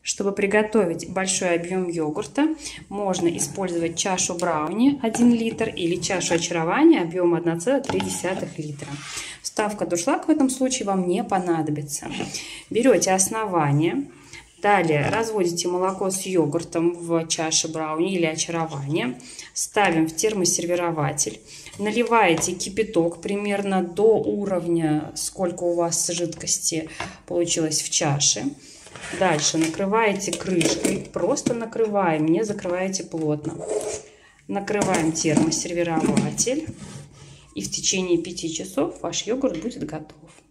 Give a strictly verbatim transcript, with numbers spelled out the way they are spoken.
Чтобы приготовить большой объем йогурта, можно использовать чашу брауни один литр или чашу очарования объемом одна целая три десятых литра. Вставка дуршлаг в этом случае вам не понадобится. Берете основание, далее разводите молоко с йогуртом в чаше брауни или очарования, ставим в термосервирователь, наливаете кипяток примерно до уровня, сколько у вас жидкости получилось в чаше. Дальше накрываете крышкой, просто накрываем, не закрываете плотно. Накрываем термосервирователь, и в течение пяти часов ваш йогурт будет готов.